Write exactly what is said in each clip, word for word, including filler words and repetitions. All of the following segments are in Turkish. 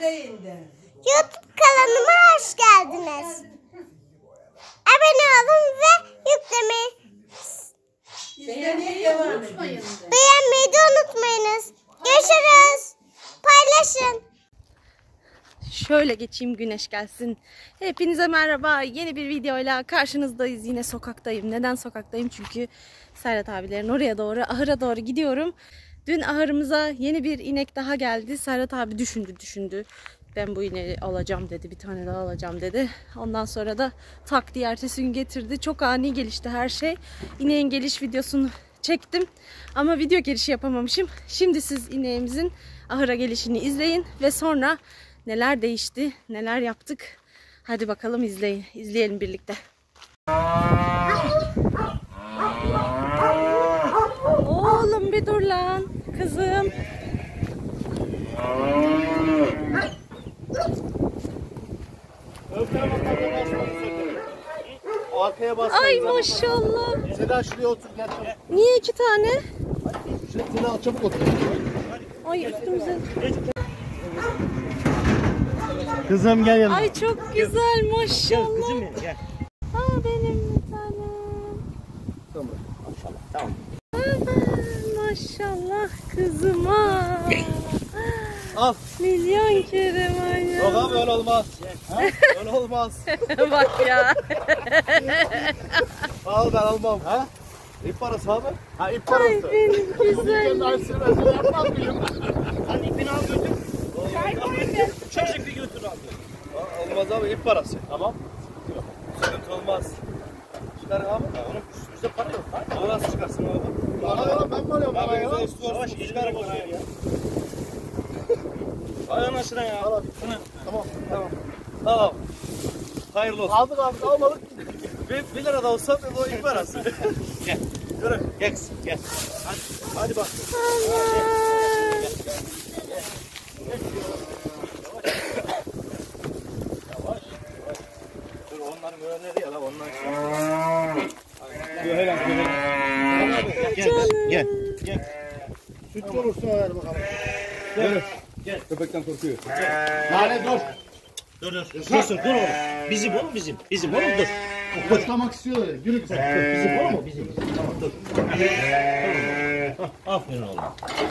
YouTube kanalıma hoş geldiniz. Abone olun ve yüklemeyi Beğenmeyi unutmayın. Beğenmeyi de unutmayınız. Görüşürüz. Paylaşın. Şöyle geçeyim, güneş gelsin. Hepinize merhaba. Yeni bir videoyla karşınızdayız. Yine sokaktayım. Neden sokaktayım? Çünkü Serhat abilerin oraya doğru, ahıra doğru gidiyorum. Dün ahırımıza yeni bir inek daha geldi. Serhat abi düşündü düşündü. Ben bu ineği alacağım dedi. Bir tane daha alacağım dedi. Ondan sonra da tak diye ertesi gün getirdi. Çok ani gelişti her şey. İneğin geliş videosunu çektim. Ama video gelişi yapamamışım. Şimdi siz ineğimizin ahıra gelişini izleyin. Ve sonra neler değişti, neler yaptık. Hadi bakalım izleyin. İzleyelim birlikte. Oğlum bir dur lan. Kızım. Ay maşallah. Seda şuraya otur gel. Niye iki tane? Seda çabuk otur. Ay üstümüze. Kızım gel yanıma. Ay çok güzel maşallah. Gel kızım gel. Aa benim bir tanem. Tamam. Maşallah. Tamam. Aa, maşallah kızıma. Al. Milyon kere var ya. Yok abi öyle olmaz. Ha? Öyle olmaz. Bak ya. Al ben almam. Ha? İp parası abi. Ha ip parası. Ay benim güzel. Aynısını ben sana yapmaz mıyım? Hadi ipini al götür. Çay koyun. Çocuk bir götür abi. Olmaz abi ip parası. Tamam. Sıkıntı olmaz. Çıkar abi. Onun üstümüzde para yok. O nasıl çıkarsın abi? Bana ya ben var ya bana ya. Yavaş çıkar parayı ya. Ayağın aşına ya. Al abi. Tamam. Tamam. Tamam. Hayırlı olsun. Aldık abi almadık. Bir, bir lira da olsa o ip parası. Gel. Yürü. Gel kızım gel. Hadi. Hadi bak. Yavaş. Dur onların öğrenleri ya la onlar. Böyle gel. Gel. Gel. Gel. Süt olursa ver bakalım. Yürü. Gel. Köpekten korkuyor. Lale dur. Dur dur. Dur dur oğlum. Bizim oğlum bizim. Bizim oğlum dur. Koşlamak istiyor öyle. Yürü kızım. Bizim oğlum mu? Bizim. Tamam dur. Aferin oğlum.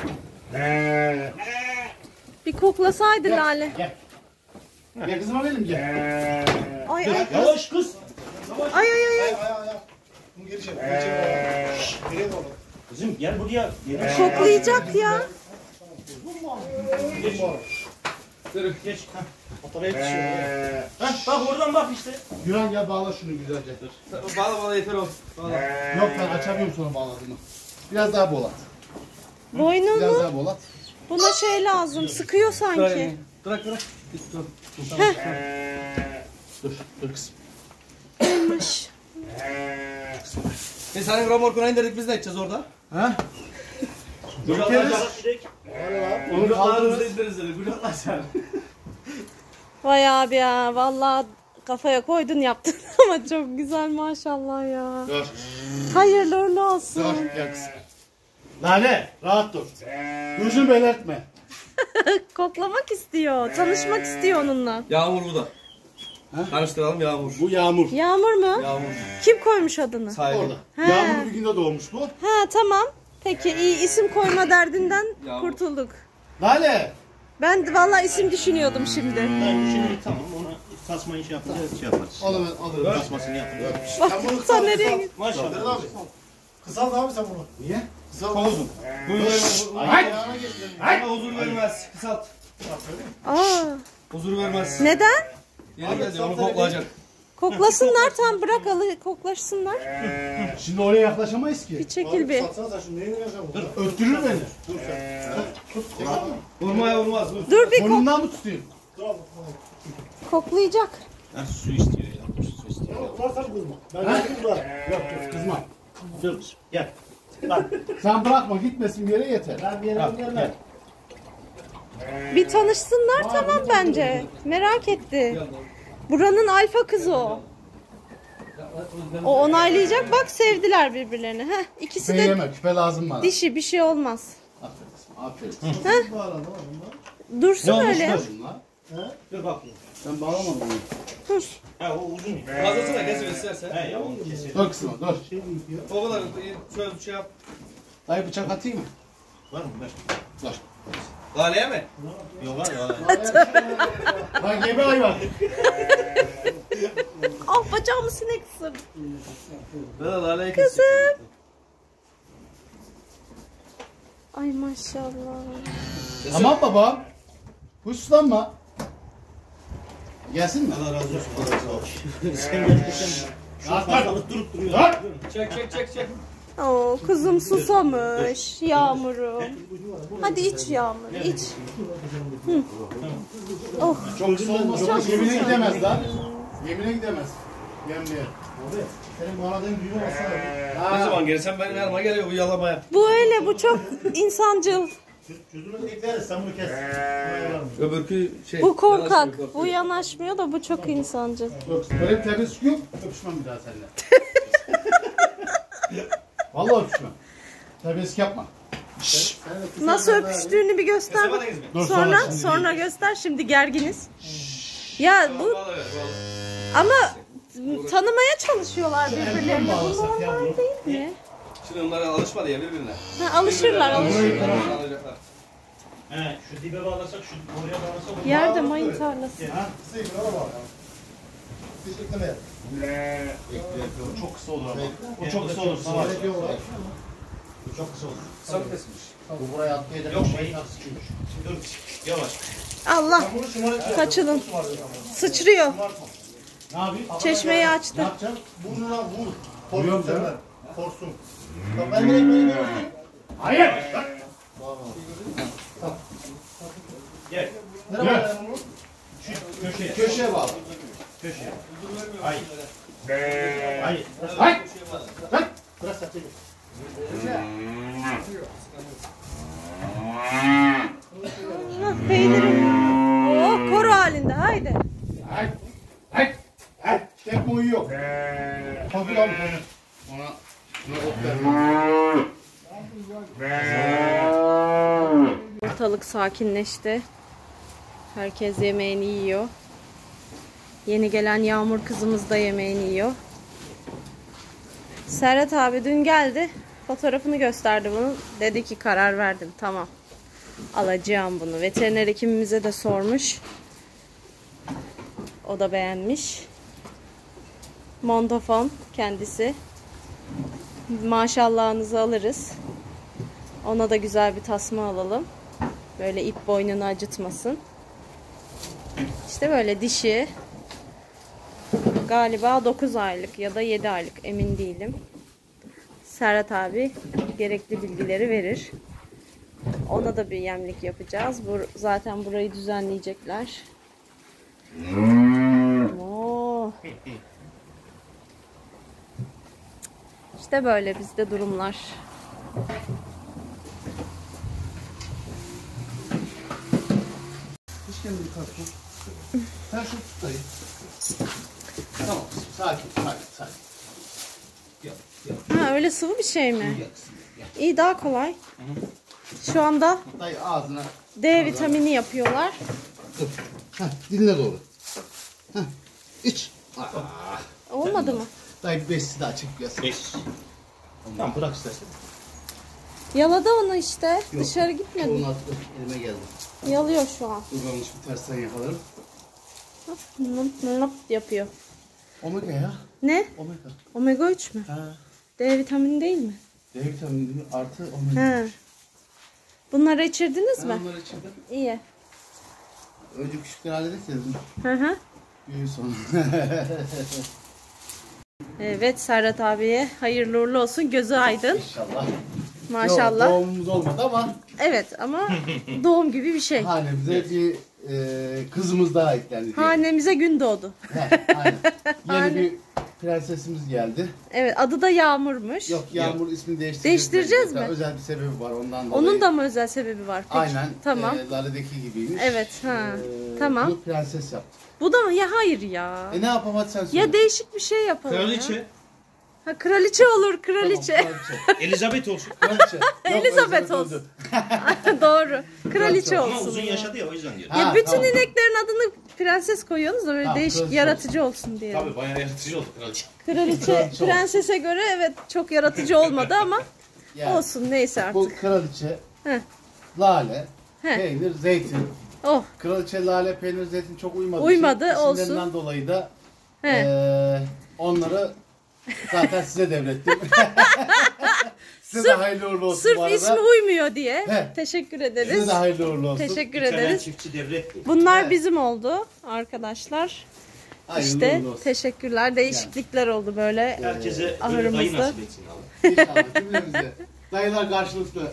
Bir koklasaydı Lale. Gel. Gel kızıma verelim gel. Ay ay. Yavaş kız. Ay ay ay. Ay ay ay. Bunu geri çek. Geri çek. Geri baba. Kızım gel buraya. Koklayacak ya. Geç. Dur geç. Otomaya düşüyor. Heh, bak oradan bak işte. Güven gel bağla şunu güzelce. Dur. Bağla bağla yeter o. Bağla. Yok ben açamıyorum sonra bağladığını. Biraz daha bolat. Biraz Boynunu. daha bolat. Buna şey lazım. Sıkıyor sanki. Bırak bırak. Dur dur. Dur. Dur dur kızım. Olmuş. Biz hani remorkuna indirdik biz ne edeceğiz orada? Ha? Gülaklarız. Onu kaldırırız. indiririz dedi. Gülaklar. Vay abi ya. Vallahi kafaya koydun yaptın ama çok güzel maşallah ya. Dur. Hayırlı uğurlu olsun. Dur gel kızım. Lale rahat dur. Gözünü belirtme. Koklamak istiyor. Tanışmak istiyor onunla. Yağmur bu da. Ha? Karıştıralım Yağmur. Bu Yağmur. Yağmur mu? Yağmur. Kim koymuş adını? Sahibi. Orada. He. Yağmur bir günde doğmuş bu. Ha tamam. Peki iyi, isim koyma derdinden Yağmur. kurtulduk. Lale. Ben de vallahi isim düşünüyordum şimdi. Ben şimdi tamam onu tasmayı şey yapacağız şey yaparız. Onu ben alırım. Tasmasını yapacağız. Bak sen nereye gidiyorsun? Maşallah. Kısalt abi sen bunu. Niye? Kısalt. Çok uzun. Ay. Ama huzur vermez. Kısalt. Aa, Huzur vermez. neden? Yeni geldi onu koklayacak. Koklasınlar tam bırak alı koklaşsınlar. Şimdi oraya yaklaşamayız ki. Bir çekil bir. Dur öttürür beni. Dur sen. Vurmaya vurmaz. Dur. Dur bir kok Burnundan mı tutayım? koklayacak. Ha, su istiyor ya. Su istiyor. Yok yok kızma. Dur gel. Sen bırakma gitmesin bir yere yeter. Ben bir yere gelmem. Bir tanışsınlar tamam bence. Merak etti. Buranın alfa kızı o. O onaylayacak. Bak sevdiler birbirlerini. Heh, ikisi Küpe de yeme küpe lazım bana. dişi bir şey olmaz. Aferin kızım aferin. Dursun öyle. Bunlar. Dur bak. Ben bağlamadım onu. Dur. Ha o uzun. Fazlasına kesin istersen. He ya onu keselim. Dur kısma dur. O kadar şöyle bir şey yap. Dayı bıçak atayım mı? Var mı? Ver. Dur. Galeye mi? Yok var ya. Lan gebe hayvan. Ah bacağımı sinek ısırdı. Ben de galeye Kızım. Ay maşallah. Tamam baba. Huslanma. Gelsin mi? Allah razı olsun. Allah razı olsun. Sen gerçekten şu fazlalık durup duruyor. Lan! Çek çek çek çek. Oo kızım susamış. Yağmurum. Hadi iç Yağmur iç. Hı. Oh. Çok soğumuş. Çok yemine gidemez lan. Yemine gidemez. Yemliğe. Abi senin bağladığın düğme olsana. Ne zaman gelirsen benim yanıma geliyor bu yalamaya. Bu öyle bu çok insancıl. Çözümünü ekleriz. Sen bunu kes. Öbürkü şey. Bu korkak. Bu yanaşmıyor da bu çok insancıl. Yok böyle bir terbiyesizlik yok. Öpüşmem bir daha seninle. Vallahi öpüşmem. Terbiyesizlik yapma. Nasıl öpüştüğünü bir göster. Kesemediniz mi? Dur, Sonra şimdi sonra göster. Şimdi gerginiz. Ya bu Vallahi ver, vallahi. ama tanımaya çalışıyorlar birbirlerine. Bu normal değil mi? Şimdi onlara alışmadı ya birbirine. Ha, alışırlar alışırlar. Alacaklar. He şu dibe bağlasak şu oraya bağlasak. Yerde mayın tarlası. Ha, kısa yıkın ona bak. Teşekkür ederim. O çok kısa olur ama. O çok kısa olur. Savaş. Bu çok kısa olur. Kısa mı kesmiş? Bu buraya atlayacak. Yok, şey şey- sıkıyormuş. Dur. Yavaş. Allah kaçının. Sıçrıyor. Ne yapayım? Çeşmeyi Ne açtı. yapacağım? Burnuna vur. Korsun senden. Korsun. Bak ben direkt böyle gördüm. Hayır. Gel. Nereye bağlayalım bunu? Şu köşeye. Köşeye bağlı. Köşeye. Hayır. Hayır. Hayır. Lan. Bırak sen çekil. Ah, Peynirim. Oh koru halinde haydi. Hayır. Hayır. Hayır. Tek boyu yok. Hafif al bunu. Ona şuna ot ver. Ortalık sakinleşti. Herkes yemeğini yiyor. Yeni gelen Yağmur kızımız da yemeğini yiyor. Serhat abi dün geldi. Fotoğrafını gösterdi bunu. Dedi ki karar verdim. Tamam. Alacağım bunu. Veteriner hekimimize de sormuş. O da beğenmiş. Montafon kendisi. Maşallahınızı alırız. Ona da güzel bir tasma alalım. Böyle ip boynunu acıtmasın. İşte böyle dişi. Galiba dokuz aylık ya da yedi aylık emin değilim. Serhat abi gerekli bilgileri verir. Ona da bir yemlik yapacağız. Bu, zaten burayı düzenleyecekler. Oo. İşte böyle bizde durumlar. Hiç kendini kalkma. Sen şunu tut dayı. Tamam. Sakin, sakin, sakin. Ha öyle sıvı bir şey mi? İyi daha kolay. Şu anda Dayı ağzına. D vitamini yapıyorlar. Heh, diline doğru. Heh, iç. Olmadı mı? Dayı bir beşsi daha çek biraz. Beş. Tamam bırak istersen. Yaladı onu işte. Dışarı gitmedi. Onun altı elime geldi. Yalıyor şu an. Dur ben bir tersten yakalarım. Nıp nıp yapıyor. Omega ya. Ne? Omega. Omega üç mü? Ha. D vitamini değil mi? D vitamini artı omega. He. Bunları içirdiniz Ben mi? onları içirdim. İyi. Önce küçükleri halledek dedim. Hı hı. Büyüğü sonra. Evet Serhat abiye hayırlı uğurlu olsun. Gözü aydın. İnşallah. Maşallah. Yok, doğumumuz olmadı ama Evet ama doğum gibi bir şey. hanemize bir e, kızımız daha eklendi. diyelim. Hanemize gün doğdu. He, aynen. Yeni Hane. bir prensesimiz geldi. Evet adı da Yağmur'muş. Yok Yağmur ismini değiştireceğiz. Değiştireceğiz mi? Özel bir sebebi var ondan dolayı. Onun da mı özel sebebi var? Peki. Aynen. Tamam. E, Lale'deki gibiymiş. Evet. Ha. E, Tamam. Bunu prenses yaptık. Bu da mı? Ya hayır ya. E ne yapalım hadi sen söyle. Ya değişik bir şey yapalım ya. Kraliçe. Ha kraliçe olur Tamam, kraliçe. kraliçe. Elizabeth olsun. Kraliçe. Yok, Elizabeth Elizabeth olsun. öldü. Doğru. Kraliçe Ama olsun. uzun ya. yaşadı ya o yüzden diyor. Ya Ha, bütün tamam. ineklerin adını prenses koyuyorsunuz da böyle Ha, değişik prenses yaratıcı olsun diye. Tabii bayağı yaratıcı oldu kraliçe. Kraliçe Kraliçe prensese göre evet çok yaratıcı olmadı ama Yani, olsun neyse bu artık. kraliçe, Heh. lale, Heh. peynir, zeytin. Oh. Kraliçe, lale, peynir, zeytin çok uymadı. Uymadı, olsun. İsimlerinden dolayı da He. eee, onları zaten size devrettim. Size de hayırlı uğurlu olsun bu Sırf arada. ismi uymuyor diye. He. Teşekkür Size ederiz. de hayırlı uğurlu olsun. Teşekkür İtalyan ederiz. çiftçi devletti. Bunlar Evet. bizim oldu arkadaşlar. Hayırlı İşte uğurlu olsun. teşekkürler. Değişiklikler oldu böyle. Herkese böyle ahırımızda. dayı nasip etsin abi. İnşallah cümlemize. Dayılar karşılıklı.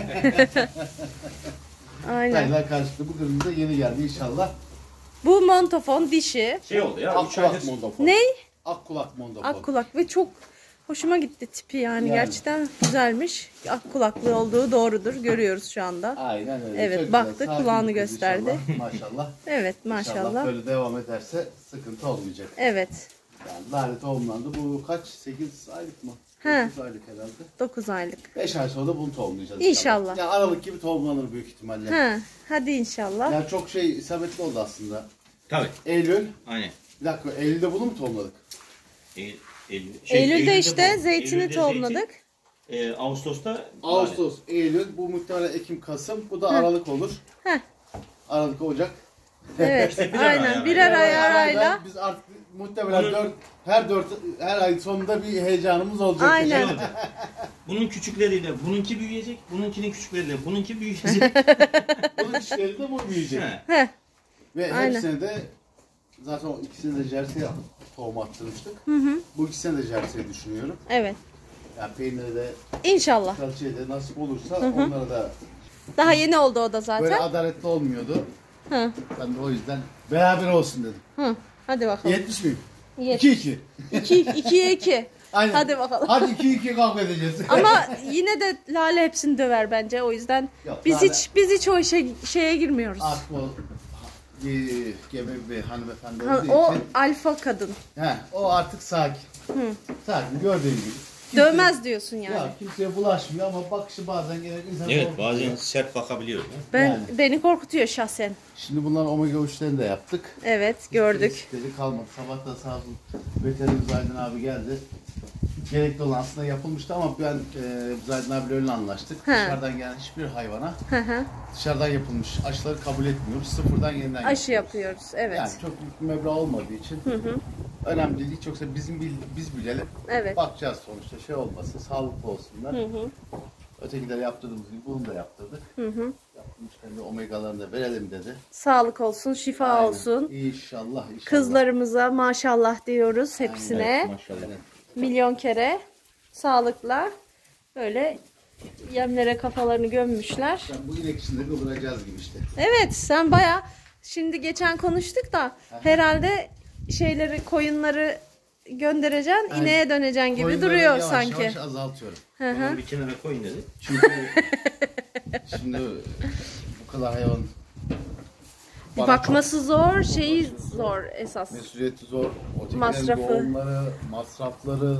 Aynen. Dayılar karşılıklı. Bu kırmızı yeni geldi inşallah. Bu montofon dişi. Şey oldu ya. üç aydır. Akkulak mondofon. Ney? Akkulak mondofon. Ak kulak ve çok hoşuma gitti tipi yani, Yani. gerçekten güzelmiş. Ak kulaklı olduğu doğrudur. Görüyoruz şu anda. Aynen öyle. Evet, Çok baktı, güzel, sakin kulağını bir kız gösterdi. inşallah. Maşallah. Evet İnşallah maşallah. böyle devam ederse sıkıntı olmayacak. Evet. Yani lale tohumlandı. Bu kaç? sekiz aylık mı? He. dokuz aylık herhalde. dokuz aylık. beş ay sonra da bunu tohumlayacağız. İnşallah. Yani Aralık gibi tohumlanır büyük ihtimalle. Ha, hadi inşallah. Yani çok şey isabetli oldu aslında. Tabii. Eylül. Aynen. Bir dakika, Eylül'de bunu mu tohumladık? Eylül, Eylül, şey, Eylül'de işte bu. zeytini Eylül'de tohumladık. Zeytin, e, Ağustos'ta Ağustos, Eylül, bu muhtemelen Ekim, Kasım. Bu da Aralık olur. Heh. Aralık, Ocak. Evet. birer ay Aynen. ara. Birer ay arayla. Biz artık muhtemelen dört, her dört, her ay sonunda bir heyecanımız olacak. Aynen. Şey olacak. Bunun küçükleriyle bununki büyüyecek, bununkinin küçükleriyle bununki büyüyecek. Bunun işleri de bu büyüyecek. He. Heh. Ve Aynen. hepsine de zaten o ikisine de jersey tohum attırmıştık. Bu ikisine de jersey düşünüyorum. Evet. Yani peyniri de, İnşallah. kalçaya da nasip olursa onlara da Daha yeni oldu o da böyle zaten. adaletli olmuyordu. Hı. Ben de o yüzden beraber olsun dedim. Hı. Hadi bakalım. yetmiş miyim? Yet- iki iki. İki, ikiye iki. Aynen. Hadi bakalım. Hadi iki iki kavga edeceğiz. Ama yine de Lale hepsini döver bence. O yüzden Yok, biz Lale- hiç biz hiç o işe şeye girmiyoruz. Artık o ge- gebe bir hanımefendi Ha, olduğu o için. alfa kadın. He, o artık sakin. Sakin gördüğün gibi. Kimse- Dövmez diyorsun yani. Ya kimseye bulaşmıyor ama bakışı bazen gene insan Evet korkutuyor. bazen sert bakabiliyor. Ben yani. beni korkutuyor şahsen. Şimdi bunların omega üçlerini de yaptık. Evet, gördük. Eksikleri kalmadı. Sabah da sağ olsun veteriner Zaydın abi geldi. Gerekli olan aslında yapılmıştı ama ben e, Zaydın abiyle öyle anlaştık. He. Dışarıdan gelen hiçbir hayvana Hı hı. dışarıdan yapılmış aşıları kabul etmiyoruz. Sıfırdan yeniden Aşı yapıyoruz. yapıyoruz. Evet. Yani çok büyük bir meblağ olmadığı için önemli değil. Yoksa bizim bil, biz bilelim. Evet. Bakacağız sonuçta şey olmasın, sağlıklı olsunlar. Hı hı. Ötekileri yaptırdığımız gibi bunu da yaptırdık. Hı hı. Yapılmışken de omegalarını da verelim dedi. Sağlık olsun, şifa Aynen. olsun. İnşallah inşallah. Kızlarımıza maşallah diyoruz hepsine. Maşallah. Milyon kere sağlıkla böyle yemlere kafalarını gömmüşler. Yani bu inek içinde kıvıracağız gibi işte. Evet, sen baya şimdi geçen konuştuk da herhalde şeyleri, koyunları göndereceksin, Yani ineğe döneceksin gibi Koyunları duruyor yavaş sanki. Yavaş azaltıyorum. Hı hı. Onu bir kenara koyun dedi. Çünkü şimdi bu kadar hayvan bana Bakması zor, şeyi zor esas. çok mesuliyeti zor. Ötekilerin Masrafı. doğumları, masrafları.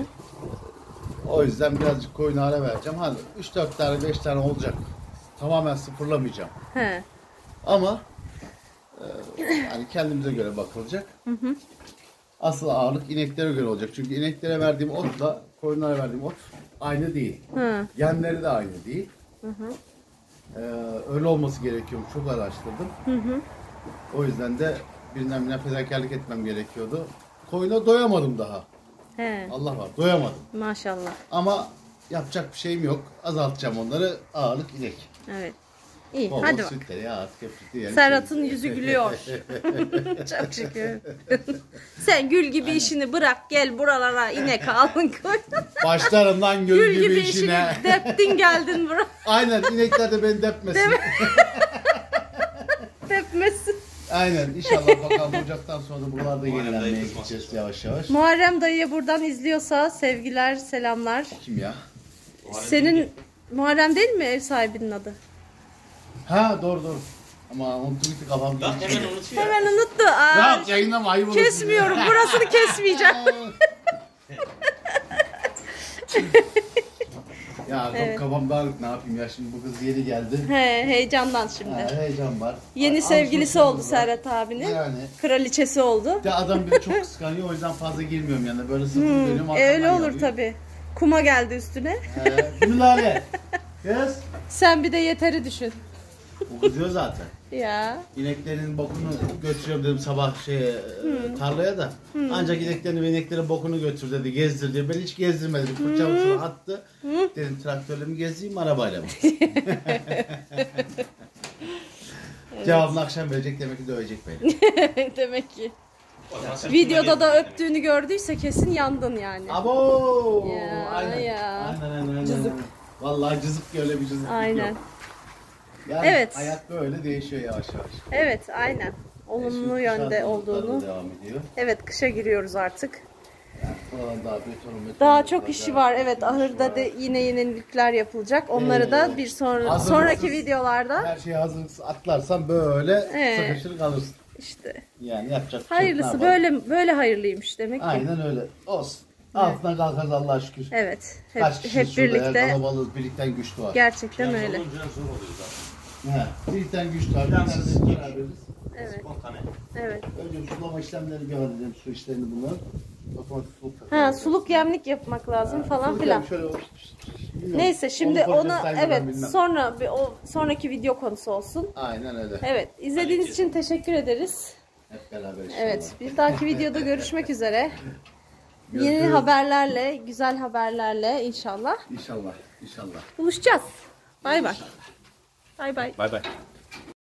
O yüzden birazcık koyuna ara vereceğim. Hani üç dört tane beş tane olacak. Tamamen sıfırlamayacağım. He. Ama e, hani kendimize göre bakılacak. Asıl ağırlık ineklere göre olacak. Çünkü ineklere verdiğim otla koyunlara verdiğim ot aynı değil. Hı. Genleri de aynı değil. Ee, öyle olması gerekiyormuş. Çok araştırdım. O yüzden de birinden birine fedakarlık etmem gerekiyordu. Koyuna doyamadım daha. He. Allah var, doyamadım. Maşallah. Ama yapacak bir şeyim yok. Azaltacağım onları. Ağırlık inek. Evet. İyi, Bol hadi bol bak. sütleri ya artık hep diyelim. Serhat'ın yüzü gülüyor. Çok şükür. Sen gül gibi işini bırak, gel buralara inek alın koy. Başlarından gül, Gül gibi, gibi işine. işini deptin geldin buraya. Aynen, inekler de beni depmesin. Depmesin. Aynen, inşallah bakalım Ocak'tan sonra da buralarda Muharrem yenilenmeye dayı gideceğiz yavaş yavaş. Muharrem dayıya buradan izliyorsa sevgiler, selamlar. Kim ya? Senin Muharrem değil mi ev sahibinin adı? Ha doğru doğru. Ama unuttum gitti kafamda. Bak hemen unutuyor. Hemen unuttu. Aa, Rahat yayınlama, ayıp olur. kesmiyorum. Burasını kesmeyeceğim. Ya Evet. kafam dağınık, ne yapayım ya, şimdi bu kız yeni geldi. He, heyecandan şimdi. Ha, heyecan var. Yeni Al- sevgilisi alışverişimiz oldu var. Serhat abinin. Yani. Kraliçesi oldu. De adam beni çok kıskanıyor, o yüzden fazla girmiyorum yanına. Böyle sırtım dönüyorum. E, arkamdan öyle olur yanıyor. tabi. Kuma geldi üstüne. Ee, Gülale. Kız. Sen bir de yeteri düşün. O kızıyor zaten. Ya. İneklerin bokunu götürüyorum dedim sabah şeye, tarlaya da. Ancak ineklerin ve ineklerin bokunu götür dedi, gezdir diye. Ben hiç gezdirmedim. Fırçamı sonra attı. Dedim traktörle mi gezeyim, arabayla mı? Cevabını akşam verecek, demek ki dövecek beni. Demek ki. Videoda da öptüğünü gördüyse kesin yandın yani. Abo! Ya, aynen. ya. Aynen, aynen, aynen. Cızık. Vallahi cızık, öyle bir cızık Aynen. yok. Yani Evet. hayat böyle değişiyor yavaş yavaş. Evet, aynen. Olumlu Şimdi yönde kışa olduğunu. hazırlıklar da devam ediyor. Evet, kışa giriyoruz artık. Yani buralar daha beton, beton, Daha beton, çok daha işi var. Evet, çok işi ahırda var. da yine yenilikler yapılacak. Onları da Ee, bir sonra hazırlıksız- sonraki videolarda Her şeyi hazır atlarsan böyle Ee. sıkışır kalırsın. işte Yani yapacak bir şey yok, hayırlısı ne yapalım? böyle böyle hayırlıymış demek ki. Aynen öyle. Olsun. Altına kalkarız Allah'a şükür. Evet. Hep, Kaç kişiyiz hep şurada ya, birlikte kalabalığız, birlikten güç doğar. gerçekten öyle. Olunca zor oluyor zaten. He, birlikten güç doğar. Bir Biraz tane de sıkıntı. beraberiz. Evet. Spontane. Evet. Önce bir sulama işlemleri bir halledelim, su işlerini bunlar. Otomatik suluk Ha, takıyoruz. suluk yemlik yapmak lazım falan Suluk filan. yani şöyle o- bilmiyorum. Neyse şimdi Onu onu koyacağız, saygıdan evet bilmem. sonra bir o sonraki video konusu olsun. Aynen öyle. Evet, izlediğiniz için teşekkür ederiz. Hep beraber inşallah. Evet, bir dahaki videoda görüşmek üzere. Yeni Görüşürüz. haberlerle, güzel haberlerle inşallah İnşallah. İnşallah. buluşacağız. Bay bay. Bay bay. Bay bay.